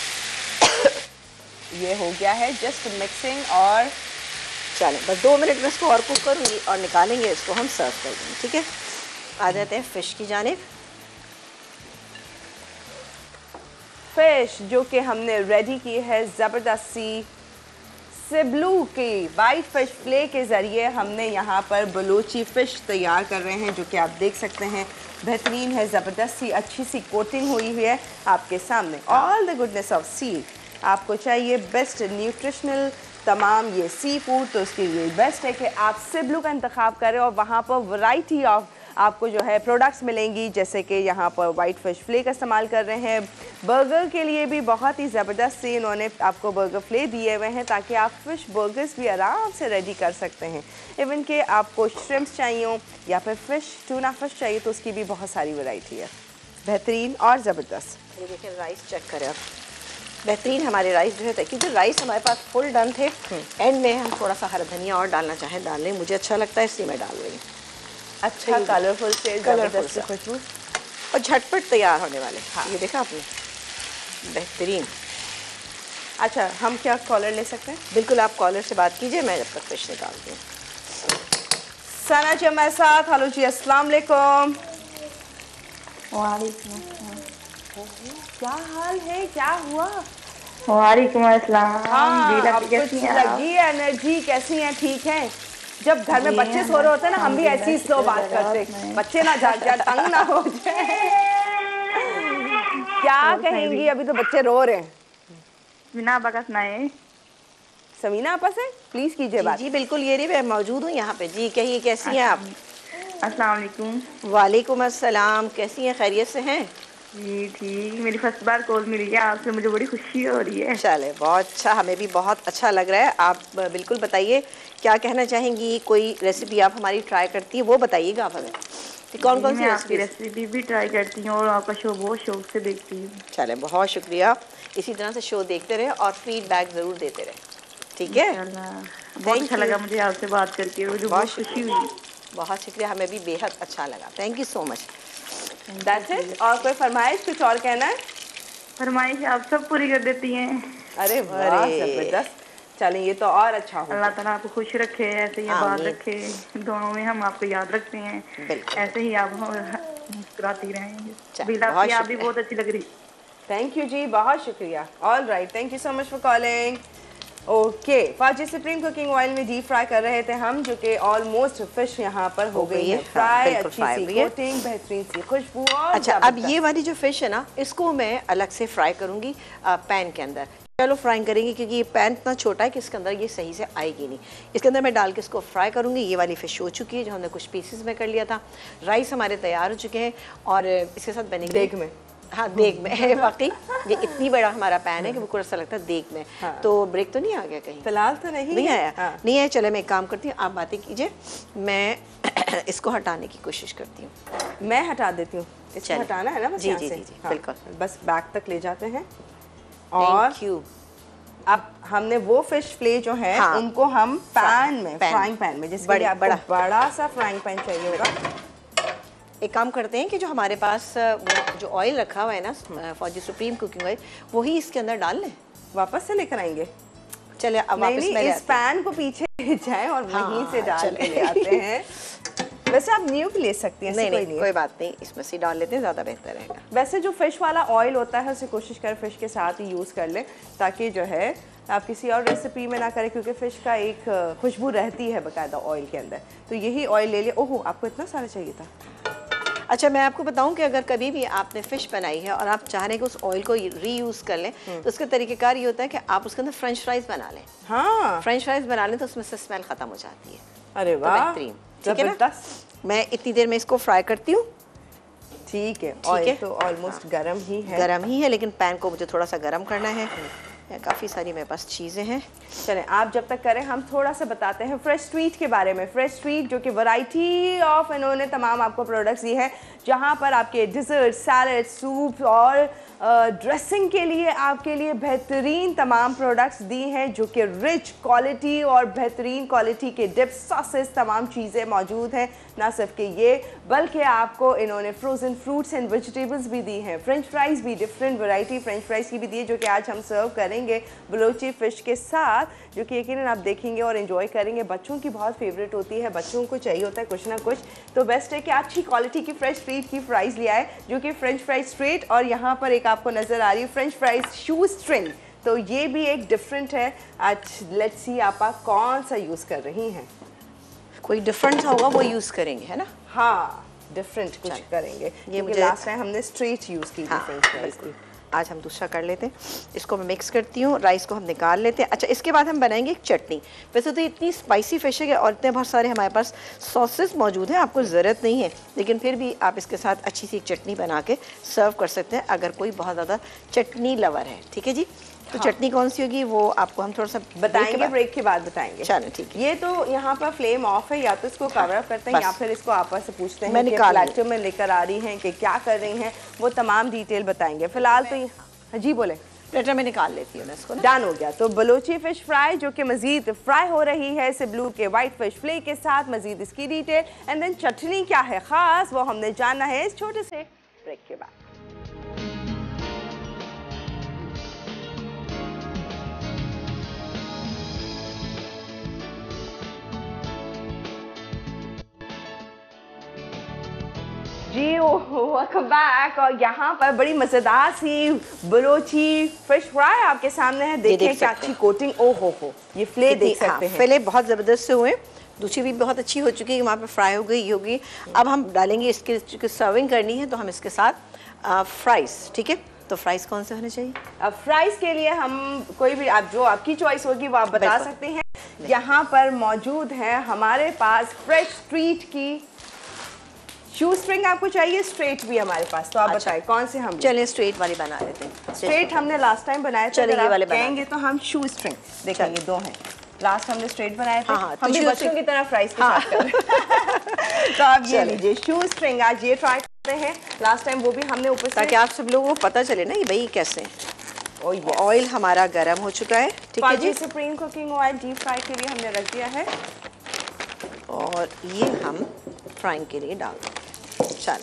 ये हो गया है जस्ट मिक्सिंग। और चलें बस 2 मिनट में इसको और कुक करूँगी और निकालेंगे, इसको हम सर्व कर देंगे। ठीक है, आ जाते हैं फ़िश की जानिब। फिश जो कि हमने रेडी की है ज़बरदस्त सी सिब्लू की वाइट फ़िश फ्ले के ज़रिए हमने यहाँ पर बलूची फ़िश तैयार कर रहे हैं, जो कि आप देख सकते हैं बेहतरीन है, ज़बरदस्त सी अच्छी सी कोटिंग हुई हुई है आपके सामने। All the goodness of sea. आपको चाहिए बेस्ट न्यूट्रिशनल तमाम ये सी फूड, तो उसके लिए बेस्ट है कि आप सिब्लू का इंतखाब करें और वहाँ पर वैरायटी ऑफ आपको जो है प्रोडक्ट्स मिलेंगी, जैसे कि यहाँ पर वाइट फ़िश फ्ले का इस्तेमाल कर रहे हैं। बर्गर के लिए भी बहुत ही ज़बरदस्त से इन्होंने आपको बर्गर फ्ले दिए हुए हैं, ताकि आप फ़िश बर्गर्स भी आराम से रेडी कर सकते हैं। इवन कि आपको श्रिम्प्स चाहिए हो या फिर फ़िश टूना फ़िश चाहिए, तो उसकी भी बहुत सारी वैरायटी है, बेहतरीन और ज़बरदस्त। ये देखिए राइस चेक करें आप, बेहतरीन हमारे राइस जो है, क्योंकि राइस हमारे पास फुल डन थे। एंड में हम थोड़ा सा हरा धनिया और डालना चाहें डाल लें, मुझे अच्छा लगता है इसलिए मैं डाल रही हूँ। अच्छा कलरफुल से ज़बरदस्त खुशबू और झटपट तैयार होने वाले। हाँ ये देखा आपने, बेहतरीन। अच्छा हम क्या कॉलर ले सकते हैं? बिल्कुल, आप कॉलर से बात कीजिए, मैं जब तक फिश निकालती हूँ। सना जी हमारे साथ। हेलो जी, अस्सलाम वालेकुम। वालेकुम। क्या हाल है, क्या हुआ? वालेकुम अस्सलाम। हाँ, लीला अब कैसी कुछ हैं लगी है एनर्जी, कैसी हैं? ठीक हैं? जब घर में बच्चे सो रहे होते हैं ना, हम भी ऐसी ही स्लो बात करते, बच्चे ना जाग जाए, तंग ना हो जाए। क्या कहेंगी? अभी तो बच्चे रो रहे हैं। बिना आपा का सुनाए। समीना आपा से प्लीज कीजिए बात। जी बिल्कुल, ये रही, मैं मौजूद हूँ यहाँ पे। जी कहिए, कैसी हैं आप? अस्सलाम वालेकुम। वालेकुम अस्सलाम, कैसी हैं, खैरियत से हैं? जी ठीक, मेरी फर्स्ट बार कॉल मिली है आपसे, मुझे बड़ी खुशी हो रही है। चले बहुत अच्छा, हमें भी बहुत अच्छा लग रहा है। आप बिल्कुल बताइए क्या कहना चाहेंगी, कोई रेसिपी आप हमारी ट्राई करती है वो बताइएगा आप हमें। कौन कौन सी रेसिपी भी ट्राई करती हूँ और आपका शो बहुत शौक से देखती हूँ। चले बहुत शुक्रिया, इसी तरह से शो देखते रहे और फीडबैक ज़रूर देते रहे। ठीक है, बहुत अच्छा लगा मुझे आपसे बात करके, मुझे बहुत खुशी हुई। बहुत शुक्रिया, हमें भी बेहद अच्छा लगा। Thank you so much. That's it. और कोई फरमाइश, कुछ और कहना है? फरमाइश आप सब पूरी कर देती हैं। अरे वाह, जबरदस्त। चलें, ये तो और अच्छा हो। अल्लाह ताला आपको खुश रखे, ऐसे ही बात रखे, दोनों में हम आपको याद रखते हैं, ऐसे ही आप मुस्कुराती रहेंगे। आप भी बहुत अच्छी लग रही। थैंक यू जी, बहुत शुक्रिया। All right, thank you so much for calling. Okay, Fauji supreme cooking oil में डीप फ्राई कर रहे थे हम, जो कि ऑलमोस्ट फिश यहाँ पर हो गई है फ्राई, अच्छी सी कोटिंग, बेहतरीन सी खुशबू। और अच्छा, अब ये वाली जो फिश है ना, इसको मैं अलग से फ्राई करूँगी पैन के अंदर। चलो फ्राई करेंगे, क्योंकि ये पैन इतना छोटा है कि इसके अंदर ये सही से आएगी नहीं। इसके अंदर मैं डाल के इसको फ्राई करूँगी। ये वाली फ़िश हो चुकी है, जो हमने कुछ पीसेस में कर लिया था। राइस हमारे तैयार हो चुके हैं और इसके साथ बनेगी देग में। हाँ देग में वाकई ये इतनी बड़ा हमारा पैन है कि वो ऐसा लगता है देग में। हाँ। तो ब्रेक तो नहीं आ गया कहीं? फिलहाल तो नहीं आया। हाँ। नहीं आया। चले मैं एक काम करती हूँ, आप बातें कीजिए, मैं इसको हटाने की कोशिश करती हूँ। मैं हटा देती हूँ। इसको हटाना है ना बस? जी जी जी बिल्कुल, बस बैक तक ले जाते हैं। और अब हमने वो फिश फ्ले जो है उनको हम पैन में, फ्राइंग पैन में, जिसके लिए आपको बड़ा सा फ्राइंग पैन चाहिए होगा। एक काम करते हैं कि जो हमारे पास जो ऑयल रखा हुआ है ना, फौजी सुप्रीम कुकिंग ऑयल, वही इसके अंदर डाल लें। वापस से लेकर आएंगे? चले अब वापस इस पैन को पीछे ले जाएं और वहीं से डाल के ले आते हैं। वैसे आप न्यूक ले सकती हैं, नहीं, कोई बात नहीं, इसमें से डाल लेते हैं, ज़्यादा बेहतर रहेगा। वैसे जो फिश वाला ऑयल होता है उसे कोशिश करें फिश के साथ ही यूज़ कर लें, ताकि जो है आप किसी और रेसिपी में ना करें, क्योंकि फ़िश का एक खुशबू रहती है बाकायदा ऑयल के अंदर। तो यही ऑयल ले लिया। ओहो, आपको इतना सारा चाहिए था? अच्छा मैं आपको बताऊं कि अगर कभी भी आपने फिश बनाई है और आप चाह रहे हैं कि उस ऑयल को रीयूज कर लें तो उसका तरीकेकार ये होता है कि आप उसके अंदर फ्रेंच फ्राइज बना लें। हाँ, फ्रेंच फ्राइज बना लें तो उसमें से स्मेल खत्म हो जाती है। अरे वाह, बेहतरीन, ठीक है ना। जबरदस्त। मैं इतनी देर में इसको फ्राई करती हूँ। ठीक है, ऑयल तो ऑलमोस्ट गरम ही है। गरम ही है, लेकिन पैन को मुझे थोड़ा सा गरम करना है। काफ़ी सारी मेरे पास चीज़ें हैं। चलें, आप जब तक करें हम थोड़ा सा बताते हैं फ्रेश स्ट्रीट के बारे में। फ्रेश स्ट्रीट जो कि वैरायटी ऑफ इन्होंने तमाम आपको प्रोडक्ट्स दी है, जहां पर आपके डिज़र्ट, सैलड, सूप और ड्रेसिंग के लिए आपके लिए बेहतरीन तमाम प्रोडक्ट्स दी हैं, जो कि रिच क्वालिटी और बेहतरीन क्वालिटी के डिप्स, सॉसेस, तमाम चीज़ें मौजूद हैं। ना सिर्फ कि ये, बल्कि आपको इन्होंने फ्रोज़न फ्रूट्स एंड वेजिटेबल्स भी दी हैं। फ्रेंच फ्राइज़ भी डिफरेंट वैरायटी फ्रेंच फ्राइज़ की भी दी है, जो कि आज हम सर्व करेंगे बलोची फ़िश के साथ, जो कि यकीनन आप देखेंगे और एंजॉय करेंगे। बच्चों की बहुत फेवरेट होती है, बच्चों को चाहिए होता है कुछ ना कुछ, तो बेस्ट है कि अच्छी क्वालिटी की फ्रेश स्ट्रीट की फ्राइज़ ले आए, जो कि फ्रेंच फ्राइज स्ट्रेट। और यहाँ पर एक आपको नज़र आ रही है फ्रेंच फ्राइज शू स्ट्रिंग, तो ये भी एक डिफरेंट है। आज लेट्स सी आप कौन सा यूज़ कर रही हैं। कोई डिफरेंट होगा वो यूज़ करेंगे, है ना। हाँ, डिफरेंट कुछ करेंगे। ये मुझे लास्ट टाइम हमने स्ट्रेट यूज़ की थी फ्रेंच फ्राइज की। आज हम दूसरा कर लेते हैं। इसको मैं मिक्स करती हूँ, राइस को हम निकाल लेते हैं। अच्छा, इसके बाद हम बनाएंगे एक चटनी। वैसे तो इतनी स्पाइसी फिश है और इतने बहुत सारे हमारे पास सॉसेस मौजूद हैं, आपको ज़रूरत नहीं है, लेकिन फिर भी आप इसके साथ अच्छी सी चटनी बना के सर्व कर सकते हैं अगर कोई बहुत ज़्यादा चटनी लवर है। ठीक है जी। तो चटनी कौन सी होगी वो आपको हम थोड़ा सा बताएंगे, ब्रेक के बाद बताएंगे। चलो ठीक है। ये तो यहाँ पर फ्लेम ऑफ है, या तो इसको कवर अप करते हैं या फिर इसको आपस से पूछते हैं कि प्लेटर में लेकर आ रही हैं कि क्या कर रही हैं, वो तमाम डिटेल बताएंगे। फिलहाल तो जी बोले, प्लेटर में निकाल लेती हूँ मैं इसको। डन हो गया। तो बलोची फिश फ्राई जो कि मजीद फ्राई हो रही है सिब्लू के वाइट फिश फ्ले के साथ, मजीद इसकी डिटेल एंड देन चटनी क्या है खास वो हमने जानना है इस छोटे से ब्रेक के बाद। जी वेलकम बैक। और यहाँ पर बड़ी मज़ेदार सी बलोची फिश फ्राई आपके सामने है। देखें क्या अच्छी कोटिंग, ओ हो ये फ्ले देख सकते हैं। फ्ले बहुत ज़बरदस्त से हुए, दूसरी भी बहुत अच्छी हो चुकी है, वहाँ पे फ्राई हो गई होगी। अब हम डालेंगे इसकी सर्विंग करनी है तो हम इसके साथ फ्राइज़। ठीक है, तो फ्राइज़ कौन से होने चाहिए? अब फ्राइज़ के लिए हम कोई भी आप जो आपकी चॉइस होगी वो आप बता सकते हैं। यहाँ पर मौजूद है हमारे पास फ्रेश स्ट्रीट की शू स्ट्रिंग। आपको चाहिए स्ट्रेट भी हमारे पास, तो आप बताएं कौन से हम। चलिए स्ट्रेट वाली बना लेते हैं। स्ट्रेट हमने लास्ट टाइम बनाया था, अगर आप कहेंगे तो हम शू स्ट्रिंग देखेंगे, दो हैं। लास्ट हमने स्ट्रेट बनाए थे। हाँ, हम भी बच्चों की तरह फ्राइज के साथ कर रहे हैं। तो आप ये लीजिए शू स्ट्रिंग, आज ये ट्राई करते हैं। लास्ट टाइम वो भी हमने ऊपर से, ताकि आप सब लोगों को पता चले ना ये भाई कैसे है। ऑयल हमारा गर्म हो चुका है। ठीक है जी। Supreme cooking oil deep fry के लिए हमने रख दिया है और ये हम फ्राइंग के लिए डाल देंगे। चल,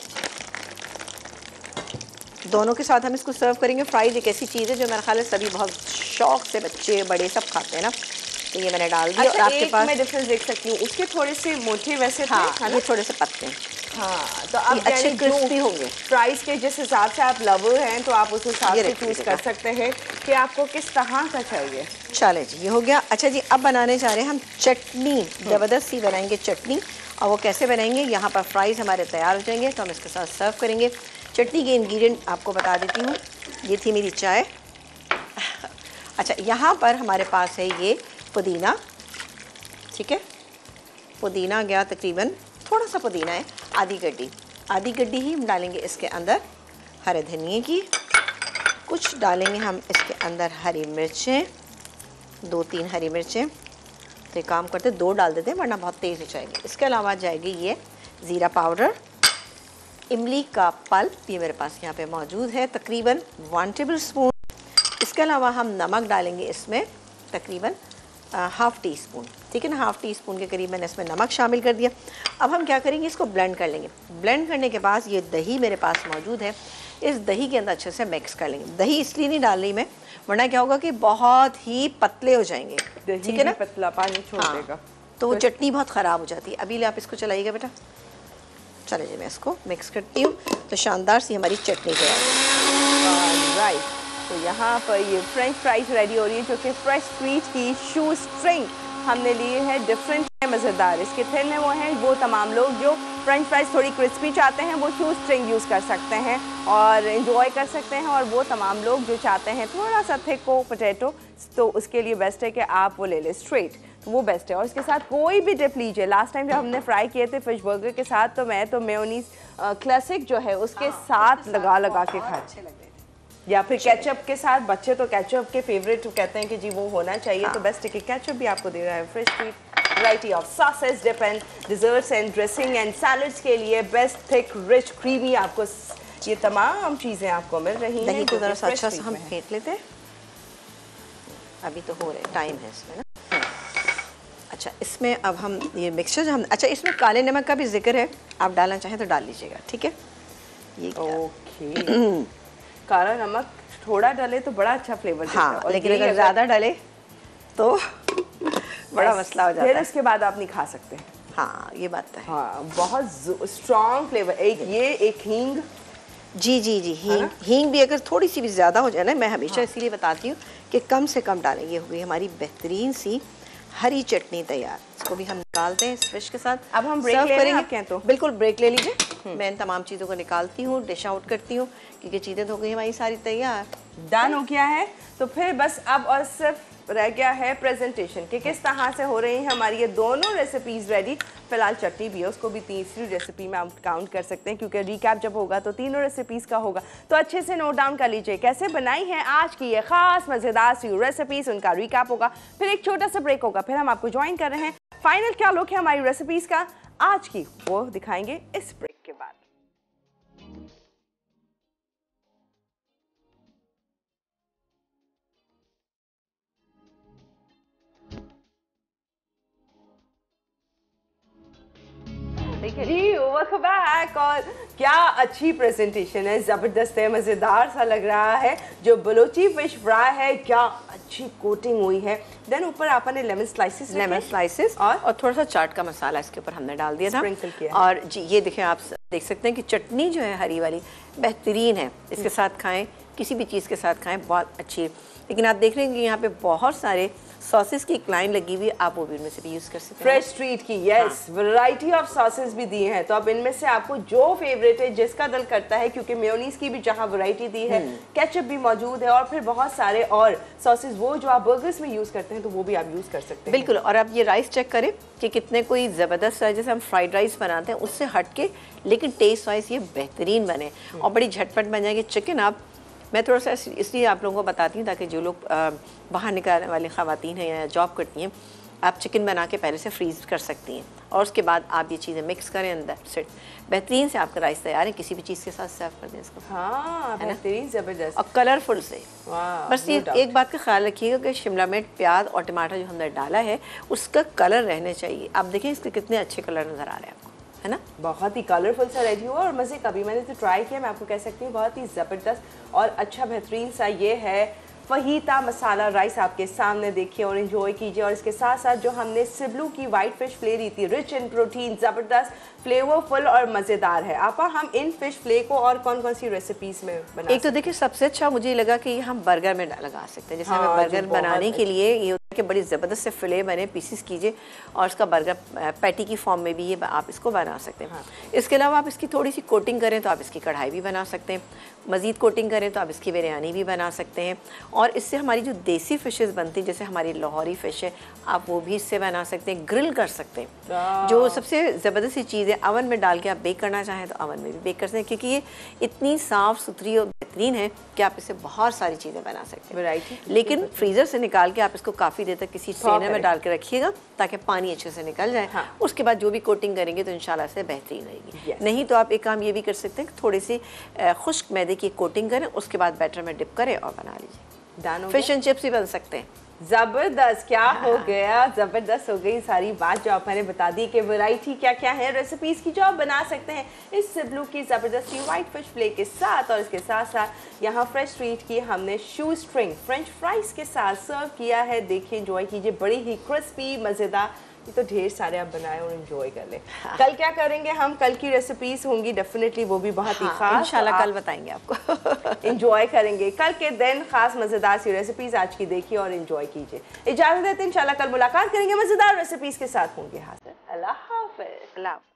दोनों के साथ हम इसको सर्व करेंगे। फ्राइज एक ऐसी चीज़ है जो मेरा ख्याल है सभी बहुत शौक से, बच्चे बड़े सब खाते हैं ना। तो ये मैंने डाल दिया। और आपके पास मैं डिफरेंस देख सकती हूँ, उसके थोड़े से मोटे वैसे थे, हाँ, ये थोड़े से पत्ते हैं। हाँ, तो आप अच्छे क्रिस्पी होंगे। फ्राइज के जिस हिसाब से आप लवर हैं तो आप उस हिसाब से चूज कर सकते हैं कि आपको किस तरह का चाहिए। चले जी, ये हो गया। अच्छा जी, अब बनाने जा रहे हैं हम चटनी, ज़बरदस्त सी बनाएंगे चटनी। और वो कैसे बनाएंगे, यहाँ पर फ्राइज़ हमारे तैयार हो जाएंगे तो हम इसके साथ सर्व करेंगे। चटनी के इंग्रेडिएंट आपको बता देती हूँ। ये थी मेरी चाय। अच्छा, यहाँ पर हमारे पास है ये पुदीना। ठीक है, पुदीना गया तकरीबन, थोड़ा सा पुदीना है, आधी गड्डी ही हम डालेंगे इसके अंदर। हरे धनिए की कुछ डालेंगे हम इसके अंदर, हरी मिर्चें 2-3 हरी मिर्चें। तो एक काम करते 2 डाल देते हैं वरना बहुत तेज़ हो जाएगी। इसके अलावा जाएगी ये ज़ीरा पाउडर, इमली का पल्प, ये मेरे पास यहाँ पे मौजूद है, तकरीबन 1 टेबल स्पून। इसके अलावा हम नमक डालेंगे इसमें तकरीबन ½ टी स्पून। ठीक है ना, ½ टी स्पून के करीब मैंने इसमें नमक शामिल कर दिया। अब हम क्या करेंगे, इसको ब्लेंड कर लेंगे। ब्लेंड करने के बाद ये दही मेरे पास मौजूद है, इस दही के अंदर अच्छे से मिक्स कर लेंगे। दही इसलिए नहीं डाल रही मैं, वरना क्या होगा कि बहुत ही पतले हो जाएंगे। ठीक है ना, पतला पानी छोड़ देगा तो वो चटनी बहुत ख़राब हो जाती है। अभी ले आप इसको चलाइएगा बेटा। चले जी, मैं इसको मिक्स करती हूँ तो शानदार सी हमारी चटनी तैयार है। राइट, तो यहाँ पर ये फ्रेंच फ्राइज रेडी हो रही है, जो कि फ्रेश स्ट्रीट की शू स्ट्रिंग हमने लिए है। डिफरेंट है, मज़ेदार। इसके थिन है वो हैं वो तमाम लोग जो फ्रेंच फ्राइज थोड़ी क्रिस्पी चाहते हैं वो शू स्ट्रिंग यूज़ कर सकते हैं और इन्जॉय कर सकते हैं। और वो तमाम लोग जो चाहते हैं थोड़ा सा थिक हो पोटैटो, तो उसके लिए बेस्ट है कि आप वो ले लें स्ट्रेट, तो वो बेस्ट है। और इसके साथ कोई भी डिप लीजिए। लास्ट टाइम जब हमने फ्राई किए थे फिश बर्गर के साथ, तो मैं तो मेयोनीज क्लासिक जो है उसके साथ लगा के खाए अच्छे लगे, या फिर केचप के साथ। बच्चे तो केचप के फेवरेट कहते हैं कि जी वो होना चाहिए, तो बेस्ट है कि केचप भी आपको दे रहा है। Fresh sweet variety of sauces, dip and desserts and dressing and salads के लिए बेस्ट थिक रिच क्रीमी आपको ये तमाम चीज़ें आपको मिल रही हैं। दही को ज़रा सा अच्छा से हम फेंट लेते हैं, अभी तो हो रहे टाइम है इसमें ना। अच्छा, इसमें अब हम ये मिक्सचर हम, अच्छा इसमें काले नमक का भी जिक्र है, आप डालना चाहें तो डाल लीजिएगा, ठीक है। ये ओके काला नमक थोड़ा डाले तो बड़ा अच्छा फ्लेवर देता है, हाँ, लेकिन अगर ज़्यादा डाले तो बड़ा मसला हो जाता है। फिर उसके बाद आप नहीं खा सकते। हाँ, ये बात है। हाँ, बहुत स्ट्रॉन्ग फ्लेवर। एक ये एक हींग, जी जी जी, हींग भी अगर थोड़ी सी भी ज़्यादा हो जाए ना, मैं हमेशा इसीलिए बताती हूँ कि कम से कम डालें। ये हो गई हमारी बेहतरीन सी हरी चटनी तैयार। इसको भी हम निकालते हैं इस फिश के साथ। अब हम ब्रेक ले रहे हैं तो बिल्कुल ब्रेक ले लीजिए। मैं इन तमाम चीज़ों को निकालती हूँ, डिश आउट करती हूँ, क्योंकि चीज़ें तो हो गई हमारी सारी तैयार, डन हो गया है। तो फिर बस अब और सिर्फ रह गया है प्रेजेंटेशन कि किस तरह से हो रही हैं हमारी ये दोनों रेसिपीज़ रेडी। फिलहाल चटनी भी है, उसको भी तीसरी रेसिपी में आप काउंट कर सकते हैं, क्योंकि रिकैप जब होगा तो तीनों रेसिपीज़ का होगा। तो अच्छे से नोट डाउन कर लीजिए कैसे बनाई है आज की ये खास मज़ेदार सी रेसिपीज़, उनका रिकैप होगा। फिर एक छोटा सा ब्रेक होगा, फिर हम आपको ज्वाइन कर रहे हैं। फाइनल क्या लुक है हमारी रेसिपीज़ का आज की, वो दिखाएंगे इस ब्रेक के बाद। जी वेलकम बैक। और क्या अच्छी प्रेजेंटेशन है, ज़बरदस्त है, मज़ेदार सा लग रहा है। जो बलोची फिश फ्राई है, क्या अच्छी कोटिंग हुई है। देन ऊपर आपने लेमन स्लाइसेस और थोड़ा सा चाट का मसाला इसके ऊपर हमने डाल दिया था। और जी ये देखिए, आप देख सकते हैं कि चटनी जो है हरी वाली बेहतरीन है। इसके साथ खाएं, किसी भी चीज़ के साथ खाएं, बहुत अच्छी है। लेकिन आप देख रहे हैं कि यहाँ पे बहुत सारे सॉसेस की एक लाइन लगी हुई है, आप वो भी इनमें से भी यूज़ कर सकते हैं। फ्रेश स्ट्रीट की यस वैरायटी ऑफ सॉसेस भी दी हैं, तो अब इनमें से आपको जो फेवरेट है, जिसका दिल करता है, क्योंकि मेयोनीज की भी जहाँ वैरायटी दी है, केचप भी मौजूद है और फिर बहुत सारे और सॉसेस वो जो आप बर्गर्स में यूज़ करते हैं, तो वो भी आप यूज़ कर सकते हैं। बिल्कुल। और आप ये राइस चेक करें कि कितने कोई ज़बरदस्त है, जैसे हम फ्राइड राइस बनाते हैं उससे हट के, लेकिन टेस्ट वाइज ये बेहतरीन बने और बड़ी झटपट बन जाएगी। चिकन आप, मैं थोड़ा सा इसलिए आप लोगों को बताती हूँ ताकि जो लोग बाहर निकलने वाली ख़वातीन हैं या जॉब करती हैं, आप चिकन बना के पहले से फ्रीज़ कर सकती हैं और उसके बाद आप ये चीज़ें मिक्स करें अंदर से, बेहतरीन से आपका राइस तैयार है। किसी भी चीज़ के साथ सर्व कर दें इसको। हाँ, बेहतरीन, ज़बरदस्त और कलरफुल से। बस ये एक बात का ख्याल रखिएगा कि शिमला मिर्च, प्याज और टमाटर जो हमने डाला है उसका कलर रहने चाहिए। आप देखें इसके कितने अच्छे कलर नज़र आ रहे हैं आपको, है ना। बहुत ही कलरफुल सा रेडी हुआ और मज़े का भी। मैंने तो ट्राई किया, मैं आपको कह सकती हूँ बहुत ही ज़बरदस्त और अच्छा बेहतरीन सा ये है फहीता मसाला राइस आपके सामने। देखिए और एंजॉय कीजिए। और इसके साथ साथ जो हमने सिबलू की वाइट फिश फ्ले ली थी, रिच इन प्रोटीन, ज़बरदस्त फ्लेवरफुल और मज़ेदार है। आपा हम इन फिश फ्ले को और कौन कौन सी रेसिपीज़ में बना एक तो देखिए सबसे अच्छा मुझे लगा कि हम बर्गर में लगा सकते हैं। जैसे हमें बर्गर बनाने के लिए ये होता है कि बड़ी ज़बरदस्त से फिले बने, पीसेस कीजिए और उसका बर्गर पैटी की फॉर्म में भी ये आप इसको बना सकते हैं। इसके अलावा आप इसकी थोड़ी सी कोटिंग करें तो आप इसकी कढ़ाई भी बना सकते हैं, मज़ीद कोटिंग करें तो आप इसकी बिरयानी भी बना सकते हैं। और इससे हमारी जो देसी फ़िशेस बनती हैं, जैसे हमारी लाहौरी फ़िश है, आप वो भी इससे बना सकते हैं, ग्रिल कर सकते हैं। जो सबसे ज़बरदस्त चीज़ है, अवन में डाल के आप बेक करना चाहें तो अवन में भी बेक कर सकते हैं, क्योंकि ये इतनी साफ़ सुथरी और बेहतरीन है कि आप इससे बहुत सारी चीज़ें बना सकते हैं। वैरायटी। लेकिन फ्रीज़र से निकाल के आप इसको काफ़ी देर तक किसी स्ट्रेनर में डाल के रखिएगा ताकि पानी अच्छे से निकल जाए। उसके बाद जो भी कोटिंग करेंगे तो इंशाल्लाह से बेहतरीन रहेगी। नहीं तो आप एक काम ये भी कर सकते हैं कि थोड़ी सी खुश्क मैदे की कोटिंग करें, उसके बाद बैटर में डिप करें और बना लीजिए। फिश एंड चिप्स भी बन सकते हैं। ज़बरदस्त, क्या हो गया, ज़बरदस्त हो गई सारी बात जो आप मैंने बता दी कि वैरायटी क्या क्या है रेसिपीज़ की जो आप बना सकते हैं इस सिबलू की ज़बरदस्ती वाइट फिश फ्ले के साथ। और इसके साथ साथ यहाँ फ्रेश स्ट्रीट की हमने शू स्ट्रिंग फ्रेंच फ्राइज के साथ सर्व किया है। देखिए एंजॉय कीजिए, बड़ी ही क्रिस्पी मज़ेदार। ये तो ढेर सारे आप बनाए और एंजॉय कर ले। कल क्या करेंगे हम, कल की रेसिपीज होंगी डेफिनेटली, वो भी बहुत ही खास, इंशाल्लाह कल बताएंगे आपको। एंजॉय करेंगे कल के दिन खास मजेदार सी रेसिपीज आज की देखिए और एंजॉय कीजिए। इजाजत देते हैं, इंशाल्लाह कल मुलाकात करेंगे मजेदार रेसिपीज के साथ। होंगे हाजिर। अल्लाह हाफ़िज़।